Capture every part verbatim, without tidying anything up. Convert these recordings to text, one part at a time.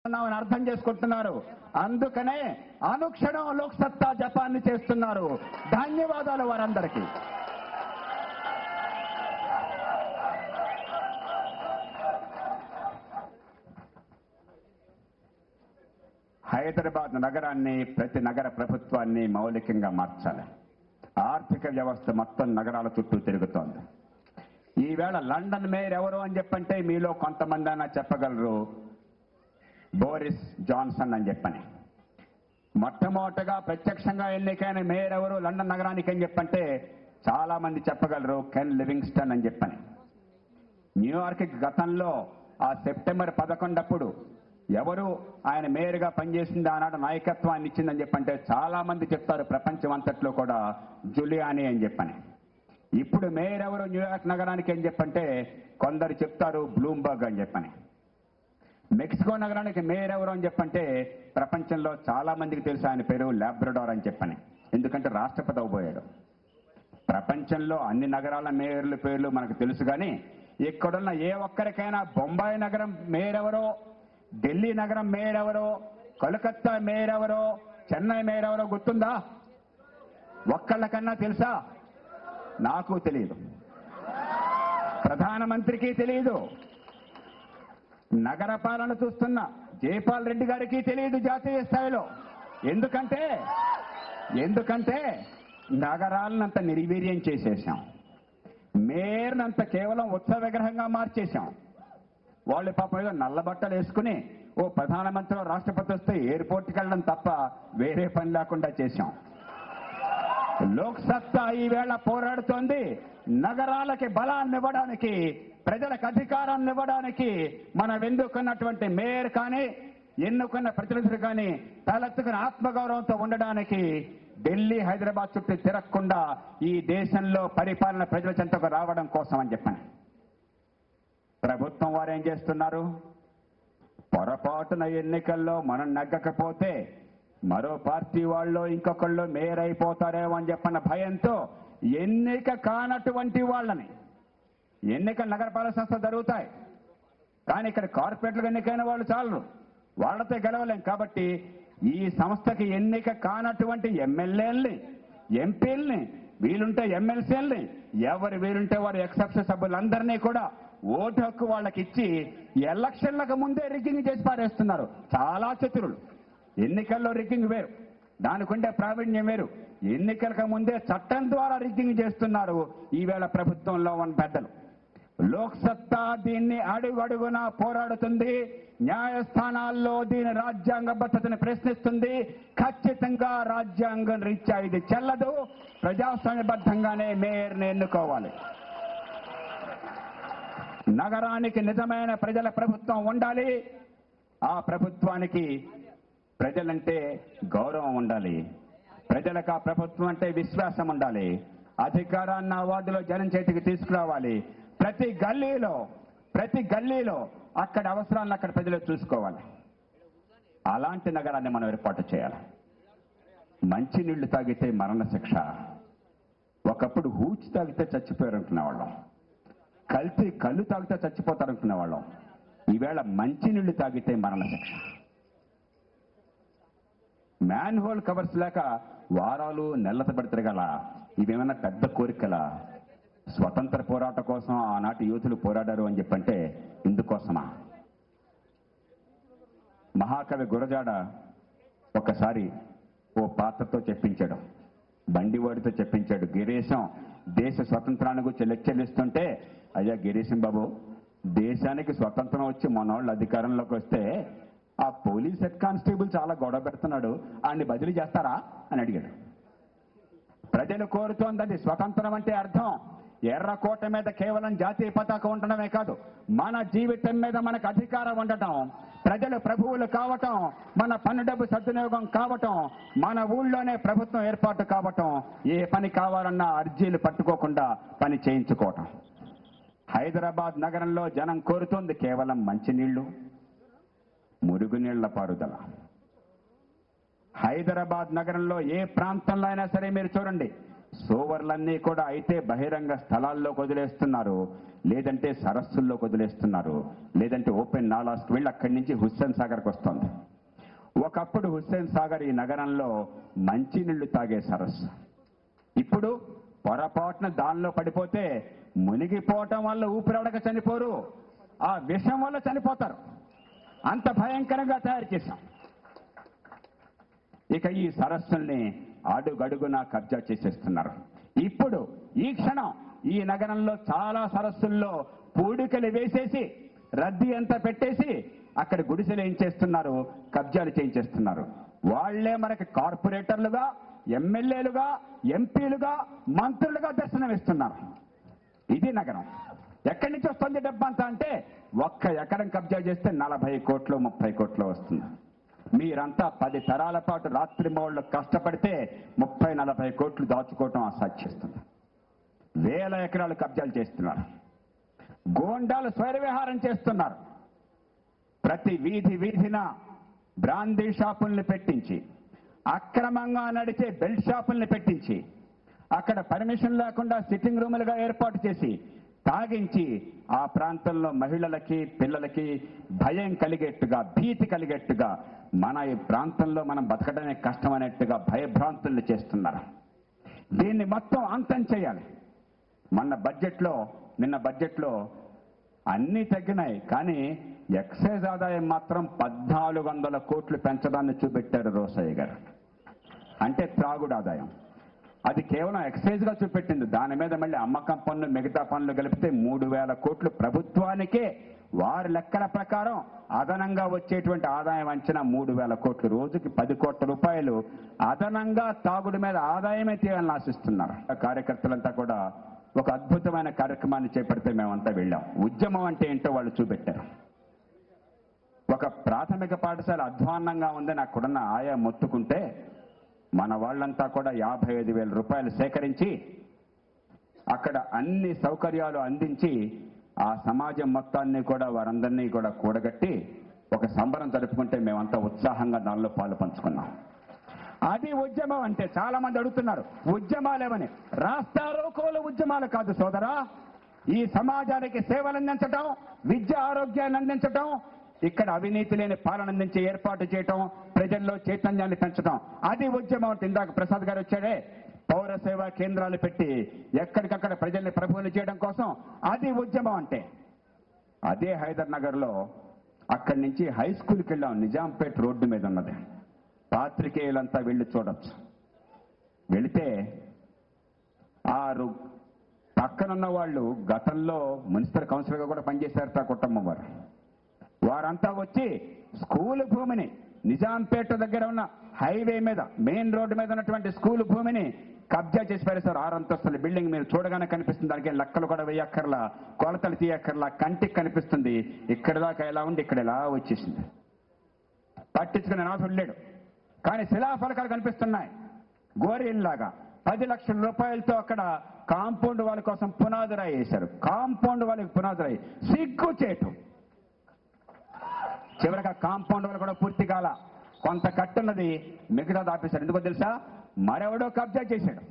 అని అర్థం చేసుకుంటున్నారు. అందుకనే అనుక్షణం లోక్సత్తా జపాన్ని చేస్తున్నారు. ధన్యవాదాలు వారందరికీ. హైదరాబాద్ నగరాన్ని, ప్రతి నగర ప్రభుత్వాన్ని మౌలికంగా మార్చాలి. ఆర్థిక వ్యవస్థ మొత్తం నగరాల చుట్టూ తిరుగుతోంది. ఈవేళ లండన్ మేయర్ ఎవరు అని చెప్పంటే మీలో కొంతమంది అయినా చెప్పగలరు, బోరిస్ జాన్సన్ అని చెప్పని. మొట్టమొదటగా ప్రత్యక్షంగా ఎన్నికైన మేయర్ ఎవరు లండన్ నగరానికి అని చెప్పంటే చాలా మంది చెప్పగలరు, కెన్ లివింగ్స్టన్ అని చెప్పని. న్యూయార్క్ గతంలో ఆ సెప్టెంబర్ పదకొండప్పుడు ఎవరు ఆయన మేయర్గా పనిచేసింది, ఆనాడు నాయకత్వాన్ని ఇచ్చిందని చెప్పంటే చాలా మంది చెప్తారు ప్రపంచం అంతట్లో కూడా జులియానీ అని చెప్పని. ఇప్పుడు మేయర్ ఎవరు న్యూయార్క్ నగరానికి అని చెప్పంటే కొందరు చెప్తారు బ్లూంబర్గ్ అని చెప్పని. మెక్సికో నగరానికి మేయర్ ఎవరు అని చెప్పంటే ప్రపంచంలో చాలా మందికి తెలుసు ఆయన పేరు లాబ్రడార్ అని చెప్పని, ఎందుకంటే రాష్ట్రపతి అవబోయాడు. ప్రపంచంలో అన్ని నగరాల మేయర్ల పేర్లు మనకు తెలుసు, కానీ ఇక్కడున్న ఏ ఒక్కరికైనా బొంబాయి నగరం మేయర్ ఎవరో, ఢిల్లీ నగరం మేయర్ ఎవరో, కోల్కతా మేయర్ ఎవరో, చెన్నై మేయర్ ఎవరో గుర్తుందా? ఒక్కళ్ళకన్నా తెలుసా? నాకు తెలియదు, ప్రధానమంత్రికి తెలియదు, నగర పాలన చూస్తున్న జైపాల్ రెడ్డి గారికి తెలియదు జాతీయ స్థాయిలో. ఎందుకంటే ఎందుకంటే నగరాలనంత నిర్వీర్యం చేసేసాం, మేయర్నంత కేవలం ఉత్సవ విగ్రహంగా మార్చేశాం. వాళ్ళు పాపం ఏదో నల్ల బట్టలు వేసుకుని ఓ ప్రధానమంత్రి రాష్ట్రపతి వస్తే ఎయిర్పోర్ట్కి వెళ్ళడం తప్ప వేరే పని లేకుండా చేశాం. లోక్సత్తా ఈవేళ పోరాడుతోంది నగరాలకి బలాన్ని ఇవ్వడానికి, ప్రజలకు అధికారాన్ని ఇవ్వడానికి. మనం ఎన్నుకున్నటువంటి మేయర్ కానీ, ఎన్నుకున్న ప్రతినిధులు కానీ తలెత్తుకుని ఆత్మగౌరవంతో ఉండడానికి, ఢిల్లీ హైదరాబాద్ చుట్టూ తిరగకుండా ఈ దేశంలో పరిపాలన ప్రజల చెంతకు రావడం కోసం అని చెప్పాను. ప్రభుత్వం వారు ఏం చేస్తున్నారు? పొరపాటున ఎన్నికల్లో మనం నగ్గకపోతే మరో పార్టీ వాళ్ళు ఇంకొకళ్ళు మేయర్ అయిపోతారేమో అని చెప్పన్న భయంతో ఎన్నిక కానటువంటి వాళ్ళని, ఎన్నికల నగరపాలక సంస్థ జరుగుతాయి కానీ ఇక్కడ కార్పొరేట్లకు ఎన్నికైన వాళ్ళు చాలరు, వాళ్ళతో గెలవలేం. కాబట్టి ఈ సంస్థకి ఎన్నిక కానటువంటి ఎమ్మెల్యేల్ని, ఎంపీల్ని, వీలుంటే ఎమ్మెల్సీల్ని, ఎవరు వీలుంటే వారు ఎక్సెప్షన్ సభ్యులందరినీ కూడా ఓటు హక్కు వాళ్ళకి ఇచ్చి ఎలక్షన్లకు ముందే రిగ్గింగ్ చేసి పారేస్తున్నారు. చాలా చతురులు. ఎన్నికల్లో రిగ్గింగ్ వేరు, దానికి ఉండే ప్రావీణ్యం వేరు. ఎన్నికలకు ముందే చట్టం ద్వారా రిగ్గింగ్ చేస్తున్నారు ఈవేళ ప్రభుత్వంలో ఉన్న పెద్దలు. లోక్సత్తా దీన్ని అడుగడుగునా పోరాడుతుంది, న్యాయస్థానాల్లో దీని రాజ్యాంగబద్ధతను ప్రశ్నిస్తుంది. ఖచ్చితంగా రాజ్యాంగం రీత్యా ఇది చెల్లదు, ప్రజాస్వామ్యబద్ధంగానే మేయర్ని ఎన్నుకోవాలి. నగరానికి నిజమైన ప్రజల ప్రభుత్వం ఉండాలి. ఆ ప్రభుత్వానికి ప్రజలంటే గౌరవం ఉండాలి, ప్రజలకు ఆ ప్రభుత్వం అంటే విశ్వాసం ఉండాలి. అధికారాన్ని ఆ వార్డులో జనం చేతికి తీసుకురావాలి. ప్రతి గల్లీలో ప్రతి గల్లీలో అక్కడ అవసరాలను అక్కడ ప్రజలు చూసుకోవాలి. అలాంటి నగరాన్ని మనం ఏర్పాటు చేయాలి. మంచినీళ్లు తాగితే మరణ శిక్ష, ఒకప్పుడు హూచి తాగితే చచ్చిపోయారనుకునే వాళ్ళం, కల్తీ కళ్ళు తాగితే చచ్చిపోతారనుకునే వాళ్ళం. ఈవేళ మంచినీళ్లు తాగితే మరణ శిక్ష. మ్యాన్ హోల్ కవర్స్ లేక వారాలు నెలల తబడి తిరగల, ఇవేమన్నా పెద్ద కోరికల? స్వతంత్ర పోరాట కోసం ఆనాటి యోధులు పోరాడారు అని చెప్పంటే ఇందుకోసమా? మహాకవి గురజాడ ఒకసారి ఓ పాత్రతో చెప్పించాడు, బండివాడితో చెప్పించాడు. గిరీశం దేశ స్వతంత్రాన్ని గురించి లెక్చర్లు ఇస్తుంటే, అయ్యా గిరీశం బాబు, దేశానికి స్వతంత్రం వచ్చి మనోళ్ళు అధికారంలోకి వస్తే ఆ పోలీస్ హెడ్ కానిస్టేబుల్ చాలా గొడవ పెడుతున్నాడు, ఆయన్ని బదిలీ చేస్తారా అని అడిగాడు. ప్రజలు కోరుతోంది స్వతంత్రం అంటే అర్థం ఎర్రకోట మీద కేవలం జాతీయ పతాకం ఉండడమే కాదు, మన జీవితం మీద మనకు అధికారం ఉండటం, ప్రజలు ప్రభువులు కావటం, మన పన్ను డబ్బు సద్వినియోగం కావటం, మన ఊళ్ళోనే ప్రభుత్వం ఏర్పాటు కావటం, ఏ పని కావాలన్నా అర్జీలు పట్టుకోకుండా పని చేయించుకోవటం. హైదరాబాద్ నగరంలో జనం కోరుతోంది కేవలం మంచినీళ్లు, మురుగునీళ్ల పారుదల. హైదరాబాద్ నగరంలో ఏ ప్రాంతంలో అయినా సరే మీరు చూడండి, సోవర్లన్నీ కూడా అయితే బహిరంగ స్థలాల్లో వదిలేస్తున్నారు, లేదంటే సరస్సుల్లో వదిలేస్తున్నారు, లేదంటే ఓపెన్ నాలాస్కి వెళ్ళి అక్కడి నుంచి హుస్సేన్ సాగర్కి వస్తుంది. ఒకప్పుడు హుస్సేన్ సాగర్ ఈ నగరంలో మంచినీళ్లు తాగే సరస్సు. ఇప్పుడు పొరపాటున దానిలో పడిపోతే మునిగిపోవటం వల్ల ఊపిరాడక చనిపోరు, ఆ విషం వల్ల చనిపోతారు. అంత భయంకరంగా తయారు చేశాం. ఇక ఈ సరస్సుల్ని అడుగడుగునా కబ్జా చేసేస్తున్నారు. ఇప్పుడు ఈ క్షణం ఈ నగరంలో చాలా సరస్సుల్లో పూడికలు వేసేసి రద్దీ అంతా పెట్టేసి అక్కడ గుడిసెలు ఏం చేస్తున్నారు, కబ్జాలు చేయించేస్తున్నారు. వాళ్లే మనకి కార్పొరేటర్లుగా, ఎమ్మెల్యేలుగా, ఎంపీలుగా, మంత్రులుగా దర్శనమిస్తున్నారు. ఇది నగరం. ఎక్కడి నుంచి వస్తుంది డబ్బంతా అంటే ఒక్క ఎకరం కబ్జా చేస్తే నలభై కోట్లు ముప్పై కోట్లు వస్తుంది. మీరంతా పది తరాల పాటు రాత్రి మౌళ్ళు కష్టపడితే ముప్పై నలభై కోట్లు దాచుకోవటం అసాధ్యస్తుంది. వేల ఎకరాలు కబ్జాలు చేస్తున్నారు. గోండాలు స్వైర విహారం చేస్తున్నారు. ప్రతి వీధి వీధిన బ్రాందీ షాపుల్ని పెట్టించి, అక్రమంగా నడిచే బెల్ట్ షాపుల్ని పెట్టించి, అక్కడ పర్మిషన్ లేకుండా సిట్టింగ్ రూములుగా ఏర్పాటు చేసి తాగించి ఆ ప్రాంతంలో మహిళలకి పిల్లలకి భయం కలిగేట్టుగా, భీతి కలిగేట్టుగా, మన ఈ ప్రాంతంలో మనం బతకడమే కష్టమనేట్టుగా భయభ్రాంతుల్ని చేస్తున్నారు. దీన్ని మొత్తం అంతం చేయాలి. మొన్న బడ్జెట్లో నిన్న బడ్జెట్లో అన్నీ తగ్గినాయి, కానీ ఎక్సైజ్ ఆదాయం మాత్రం పద్నాలుగు వందల కోట్లు పెంచడాన్ని చూపెట్టారు రోసయ్య గారు. అంటే త్రాగుడు ఆదాయం అది కేవలం ఎక్సైజ్ గా చూపెట్టింది. దాని మీద మళ్ళీ అమ్మకం పన్ను మిగతా పనులు కలిపితే మూడు వేల కోట్లు ప్రభుత్వానికే. వారి లెక్కల ప్రకారం అదనంగా వచ్చేటువంటి ఆదాయం అంచనా మూడు వేల కోట్లు. రోజుకి పది కోట్ల రూపాయలు అదనంగా తాగుడు మీద ఆదాయమే తీయాలని ఆశిస్తున్నారు. కార్యకర్తలంతా కూడా ఒక అద్భుతమైన కార్యక్రమాన్ని చేపడితే మేమంతా వెళ్ళాం. ఉద్యమం అంటే ఏంటో వాళ్ళు చూపెట్టారు. ఒక ప్రాథమిక పాఠశాల అధ్వాన్నంగా ఉందని అక్కడున్న ఆయా మొత్తుకుంటే మన వాళ్ళంతా కూడా యాభై ఐదు వేల రూపాయలు సేకరించి అక్కడ అన్ని సౌకర్యాలు అందించి ఆ సమాజం మొత్తాన్ని కూడా వారందరినీ కూడా కూడగట్టి ఒక సంబరం జరుపుకుంటే మేమంతా ఉత్సాహంగా దానిలో పాలు పంచుకున్నాం. అది ఉద్యమం అంటే. చాలా మంది అడుగుతున్నారు ఉద్యమాలేమని. రాస్తారోకోలు ఉద్యమాలు కాదు సోదరా. ఈ సమాజానికి సేవలు అందించటం, విద్య ఆరోగ్యాన్ని అందించటం, ఇక్కడ అవినీతి లేని పాలన అందించి ఏర్పాటు చేయటం, ప్రజల్లో చైతన్యాన్ని పెంచడం, అది ఉద్యమం అంటే. ఇందాక ప్రసాద్ గారు వచ్చాడే, పౌర సేవా కేంద్రాలు పెట్టి ఎక్కడికక్కడ ప్రజల్ని ప్రభువులు చేయడం కోసం, అది ఉద్యమం అంటే. అదే హైదర్ నగర్ లో అక్కడి నుంచి హై స్కూల్కి వెళ్ళాం. నిజాంపేట రోడ్డు మీద ఉన్నది. పాత్రికేయులంతా వెళ్ళి చూడొచ్చు. వెళితే ఆ పక్కనున్న వాళ్ళు గతంలో మున్సిపల్ కౌన్సిలర్గా కూడా పనిచేశారు ఆ కుటుంబం వారు. వారంతా వచ్చి స్కూల్ భూమిని, నిజాంపేట దగ్గర ఉన్న హైవే మీద మెయిన్ రోడ్డు మీద ఉన్నటువంటి స్కూల్ భూమిని కబ్జా చేసి పారేశారు. ఆరు అంతస్తుల బిల్డింగ్ మీరు చూడగానే కనిపిస్తుంది. దానికి లెక్కలు కూడా వేయక్కర్లా, కొలతలు తీయక్కర్లా, కంటికి కనిపిస్తుంది. ఇక్కడ దాకా ఎలా ఉండి ఇక్కడ ఎలా వచ్చేసింది. పట్టించుకునే నాథుడు లేడు. కానీ శిలాఫలకాలు కనిపిస్తున్నాయి గోరీల్లాగా. పది లక్షల రూపాయలతో అక్కడ కాంపౌండ్ వాళ్ళ కోసం పునాదురాయి వేశారు. కాంపౌండ్ వాళ్ళకి పునాదురాయి సిగ్గు చేయటం. చివరికి ఆ కాంపౌండ్ వాళ్ళు కూడా పూర్తి కాల, కొంత కట్టున్నది మిగతా ఆపేశారు. ఎందుకో తెలుసా? మరెవడో కబ్జా చేశాడు.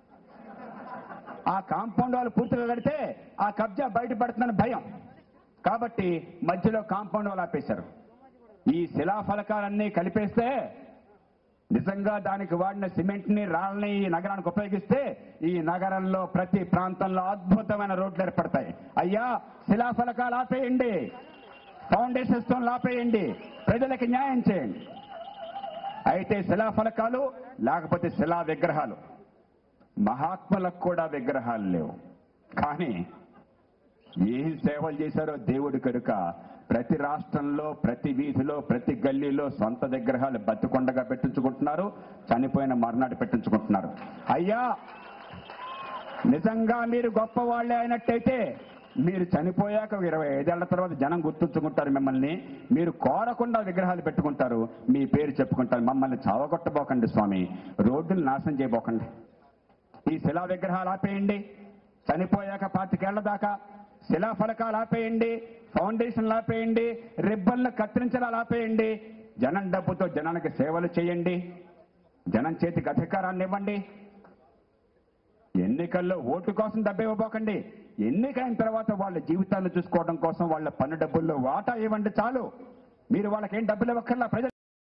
ఆ కాంపౌండ్ వాళ్ళు పూర్తిగా కడితే ఆ కబ్జా బయటపడుతుందని భయం కాబట్టి మధ్యలో కాంపౌండ్ వాళ్ళు ఆపేశారు. ఈ శిలాఫలకాలన్నీ కలిపేస్తే నిజంగా దానికి వాడిన సిమెంట్ ని రాళ్ళని ఈ నగరానికి ఉపయోగిస్తే ఈ నగరంలో ప్రతి ప్రాంతంలో అద్భుతమైన రోడ్లు ఏర్పడతాయి. అయ్యా శిలాఫలకాలు ఆపేయండి, ఫౌండేషన్ స్టోన్లు ఆపేయండి, ప్రజలకు న్యాయం చేయండి. అయితే శిలాఫలకాలు లేకపోతే శిలా విగ్రహాలు. మహాత్ములకు కూడా విగ్రహాలు లేవు, కానీ ఏం సేవలు చేశారో దేవుడి కనుక ప్రతి రాష్ట్రంలో, ప్రతి వీధిలో, ప్రతి గల్లీలో సొంత విగ్రహాలు బతికొండగా పెట్టించుకుంటున్నారు, చనిపోయిన మర్నాడు పెట్టించుకుంటున్నారు. అయ్యా నిజంగా మీరు గొప్ప వాళ్ళే అయినట్టయితే మీరు చనిపోయాక ఇరవై ఐదేళ్ల తర్వాత జనం గుర్తుంచుకుంటారు మిమ్మల్ని. మీరు కోరకుండా విగ్రహాలు పెట్టుకుంటారు, మీ పేరు చెప్పుకుంటారు. మమ్మల్ని చావగొట్టబోకండి స్వామి, రోడ్డులు నాశనం చేయబోకండి. ఈ శిలా విగ్రహాలు ఆపేయండి, చనిపోయాక పాతికేళ్ల దాకా శిలా ఫలకాలు ఆపేయండి, ఫౌండేషన్లు ఆపేయండి, రిబ్బన్లు కత్తిరించడాలు ఆపేయండి. జనం డబ్బుతో జనానికి సేవలు చేయండి, జనం చేతికి అధికారాన్ని ఇవ్వండి. ఎన్నికల్లో ఓటు కోసం డబ్బు ఇవ్వబోకండి. ఎన్నికైన తర్వాత వాళ్ళ జీవితాన్ని చూసుకోవడం కోసం వాళ్ళ పన్ను డబ్బుల్లో వాటా ఇవ్వండి చాలు. మీరు వాళ్ళకేం డబ్బులు ఇవ్వక్కర్లా. ప్రజలు